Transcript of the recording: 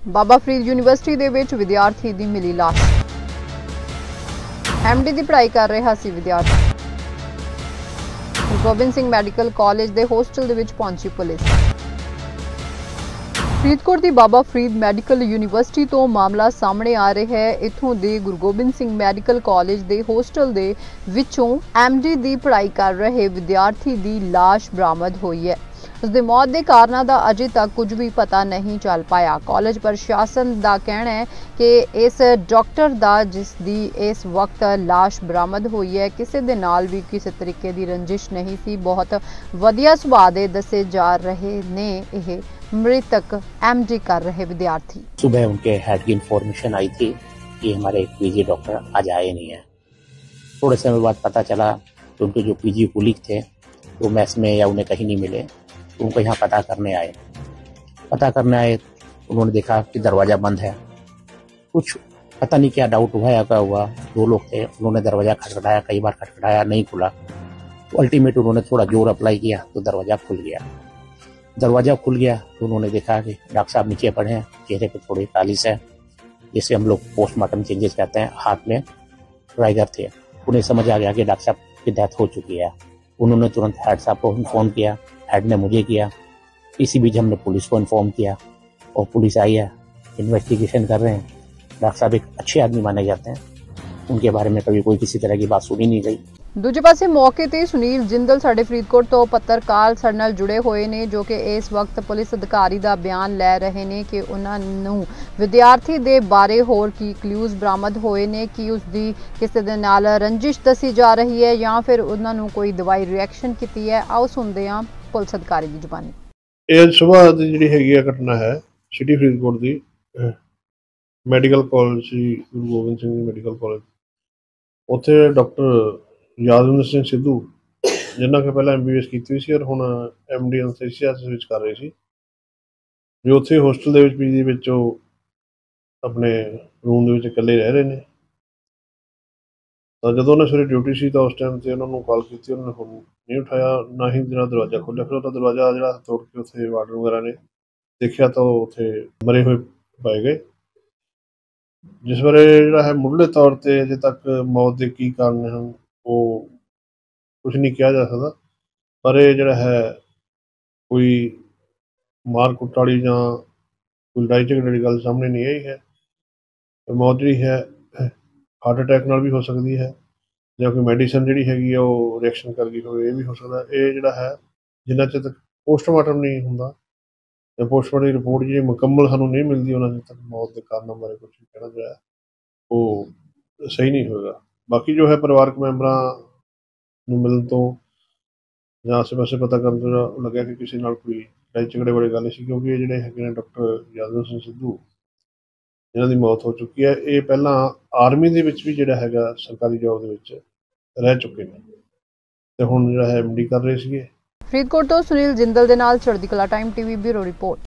बाबा Farid university दे विच विद्यार्थी दी मिली लाश। MD दी पढ़ाई कर रहा सी विद्यार्थी। गुरु गोबिंद सिंह मैडिकल कॉलेज दे होस्टल दे विच पहुंची पुलिस। फरीदकोट की बाबा फरीद मैडिकल यूनिवर्सिटी तो मामला सामने आ रहा है। इत्थों दे गुरु गोबिंद सिंह मैडिकल कॉलेज दे होस्टल दे विचों MD दी पढ़ाई कर रहे विद्यार्थी दी लाश बरामद हुई है। उसकी मौत के कारणों का अजे तक कुछ भी पता नहीं चल पाया। कॉलेज प्रशासन का कहना है कि इस डॉक्टर का जिसकी इस वक्त लाश बरामद हुई है किसी दे नाल भी किसी तरीके की रंजिश नहीं सी। बहुत वधिया सुभाव दे दसे जा रहे ने यह मृतक MD कर रहे विद्यार्थी। सुबह उनके हेड की इन्फॉर्मेशन आई थी कि हमारे PG डॉक्टर आज आए नहीं है। थोड़े समय बाद पता चला कि उनके जो PG कुलीग थे वो मैस में या उन्हें कहीं नहीं मिले। तो उनको यहाँ पता करने आए। उन्होंने देखा कि दरवाज़ा बंद है। कुछ पता नहीं क्या डाउट हुआ या क्या हुआ। 2 लोग थे, उन्होंने दरवाज़ा खटखटाया, कई बार खटखटाया, नहीं खुला। तो अल्टीमेट उन्होंने थोड़ा जोर अप्लाई किया तो दरवाज़ा खुल गया। तो उन्होंने देखा कि डॉक्टर साहब नीचे पड़े हैं, चेहरे पे थोड़ी कालिश है, जिसे हम लोग पोस्टमार्टम चेंजेस कहते हैं। हाथ में राइगर थे। उन्हें समझ आ गया कि डॉक्टर साहब की डेथ हो चुकी है। उन्होंने तुरंत हेड साहब को इन्फॉर्म किया, हेड ने मुझे किया। इसी बीच हमने पुलिस को इन्फॉर्म किया और पुलिस आई है, इन्वेस्टिगेशन कर रहे हैं। डॉक्टर साहब एक अच्छे आदमी माने जाते हैं, उनके बारे में कभी कोई किसी तरह की बात सुनी नहीं गई। दूजे पासे मौके ते सुनील जिंदल साडे फरीदकोट तो पत्रकार साडे नाल जुड़े हुए ने, जो कि इस वक्त पुलिस अधिकारी का बयान लै रहे ने कि उन्होंने विद्यार्थी दे बारे होर की क्लूज बरामद होए ने कि उसकी किसी दे नाल रंजिश दसी जा रही है या फिर उन्होंने कोई दवाई रिएक्शन की है। आओ सुनते हैं पुलिस अधिकारी की जुबानी। ਇਹ ਸੁਬਾਹ ਦੀ ਜਿਹੜੀ ਹੈਗੀ ਆ ਘਟਨਾ ਹੈ ਸਿਟੀ ਫਰੀਦਕੋਟ ਦੀ ਮੈਡੀਕਲ ਕਾਲਜ ਸੀ, ਗੁਰੂ ਗੋਬਿੰਦ ਸਿੰਘ ਮੈਡੀਕਲ ਕਾਲਜ। ਉੱਥੇ ਡਾਕਟਰ ਯਾਦਵਿੰਦਰ ਸਿੰਘ ਸਿੱਧੂ ਜਿਨ੍ਹਾਂ ਕਿ ਪਹਿਲਾਂ MBBS ਕੀਤੀ ਸੀ ਔਰ ਹੁਣ MD ਐਨਸਥੀਸੀਆ ਵਿੱਚ ਕਰ ਰਹੇ ਸੀ, ਜੋ ਉੱਥੇ ਹੋਸਟਲ ਦੇ ਵਿੱਚ PG ਦੇ ਵਿੱਚ ਉਹ ਆਪਣੇ ਰੂਮ ਦੇ ਵਿੱਚ ਇਕੱਲੇ ਰਹਿ ਰਹੇ ਨੇ। ਤਾਂ ਜਦੋਂ ਉਹਨਾਂ ਸਵੇਰੇ ਡਿਊਟੀ ਸੀ ਤਾਂ ਉਸ ਟਾਈਮ 'ਤੇ ਉਹਨਾਂ ਨੂੰ ਕਾਲ ਕੀਤੀ, ਉਹਨਾਂ ਨੇ ਫੋਨ नहीं उठाया, ना ही ਜਿਹੜਾ दरवाज़ा खोलिया। फिर ਉਹਦਾ दरवाज़ा ਜਿਹੜਾ ਤੋੜ ਕੇ ਉੱਥੇ ਵਾਰਡਨ ਵਗੈਰਾ ਨੇ ਦੇਖਿਆ ਤਾਂ ਉੱਥੇ ਮਰੇ ਹੋਏ ਪਾਏ ਗਏ। ਜਿਸ ਬਾਰੇ ਜਿਹੜਾ ਹੈ ਮੁੱਢਲੇ ਤੌਰ 'ਤੇ ਅਜੇ ਤੱਕ ਮੌਤ ਦੇ ਕੀ ਕਾਰਨ ਹਨ ਉਹ ਕੁਛ ਨਹੀਂ ਕਿਹਾ ਜਾ ਸਕਦਾ, ਪਰ ਇਹ ਜਿਹੜਾ ਹੈ ਕੋਈ ਮਾਰ ਕੁੱਟ ਵਾਲੀ ਜਾਂ ਕੋਈ ਲੜਾਈ ਝਗੜੇ ਵਾਲੀ ਗੱਲ ਸਾਹਮਣੇ ਨਹੀਂ ਆਈ ਹੈ। ਮੌਤ ਜਿਹੜੀ ਹੈ ਹਾਰਟ ਅਟੈਕ ਨਾਲ ਵੀ ਹੋ ਸਕਦੀ ਹੈ ਜਾਂ ਕੋਈ ਮੈਡੀਸਨ ਜਿਹੜੀ ਹੈਗੀ ਆ ਉਹ ਰਿਐਕਸ਼ਨ ਕਰ ਗਈ ਹੋਵੇ, ਇਹ ਵੀ ਹੋ ਸਕਦਾ। ਇਹ ਜਿਹੜਾ ਹੈ ਜਿੰਨਾ ਚਿਰ ਤੱਕ ਪੋਸਟਮਾਰਟਮ ਨਹੀਂ ਹੁੰਦਾ ਜਾਂ ਪੋਸਟਮਾਰਟਮ ਦੀ ਰਿਪੋਰਟ ਜਿਹੜੀ ਮੁਕੰਮਲ ਸਾਨੂੰ ਨਹੀਂ ਮਿਲਦੀ, ਉਹਨਾਂ ਚਿਰ ਤੱਕ ਮੌਤ ਦੇ ਕਾਰਨਾਂ ਬਾਰੇ ਕੁਛ ਵੀ ਕਹਿਣਾ ਜਿਹੜਾ ਉਹ ਸਹੀ ਨਹੀਂ ਹੋਏਗਾ। ਬਾਕੀ ਜੋ ਹੈ ਪਰਿਵਾਰਕ ਮੈਂਬਰਾਂ ਨੂੰ ਮਿਲਣ ਤੋਂ ਜਾਂ ਆਸੇ ਪਾਸੇ ਪਤਾ ਕਰਨ ਤੋਂ ਲੱਗਿਆ ਕਿ ਕਿਸੇ ਨਾਲ ਕੋਈ ਲੜਾਈ ਝਗੜੇ ਵਾਲੀ ਗੱਲ ਸੀ, ਕਿਉਂਕਿ ਇਹ ਜਿਹੜੇ ਹੈਗੇ ਨੇ ਡਾਕਟਰ ਯਾਦਵਿੰਦਰ ਸਿੰਘ ਸਿੱਧੂ ਜਿਨ੍ਹਾਂ ਦੀ ਮੌਤ ਹੋ ਚੁੱਕੀ ਹੈ, ਇਹ ਪਹਿਲਾਂ ਆਰਮੀ ਦੇ ਵਿੱਚ ਵੀ ਜਿਹੜਾ ਹੈਗਾ ਸਰਕਾਰੀ ਜੋਬ ਦੇ ਵਿੱਚ ਰਹਿ ਚੁੱਕੇ ਨੇ ਤੇ ਹੁਣ ਜਿਹੜਾ ਹੈ MD ਕਰ ਰਹੇ ਸੀਗੇ। फरीदकोट तो सुनील जिंदल दे नाल चढ़दी कला टाइम TV ब्यूरो रिपोर्ट।